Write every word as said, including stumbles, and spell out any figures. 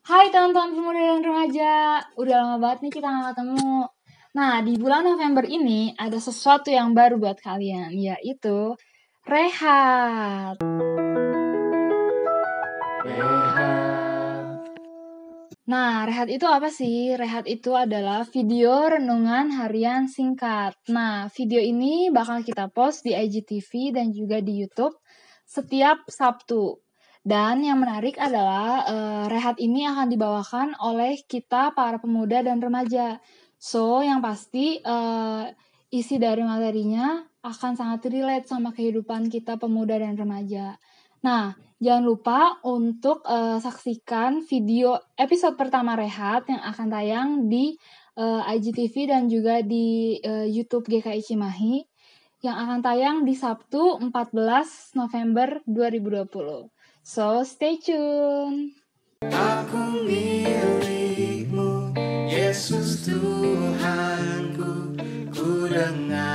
Hai teman-teman pemuda dan remaja, udah lama banget nih kita gak ketemu. Nah, di bulan November ini ada sesuatu yang baru buat kalian, yaitu Rehat. Rehat. Nah, Rehat itu apa sih? Rehat itu adalah video renungan harian singkat. Nah, video ini bakal kita post di I G T V dan juga di YouTube setiap Sabtu. Dan yang menarik adalah uh, Rehat ini akan dibawakan oleh kita para pemuda dan remaja. So, yang pasti uh, isi dari materinya akan sangat relate sama kehidupan kita pemuda dan remaja. Nah, jangan lupa untuk uh, saksikan video episode pertama Rehat yang akan tayang di uh, I G T V dan juga di uh, YouTube G K I Cimahi yang akan tayang di Sabtu empat belas November dua ribu dua puluh. So, stay tune. Aku milikmu, Yesus Tuhanku, ku dengar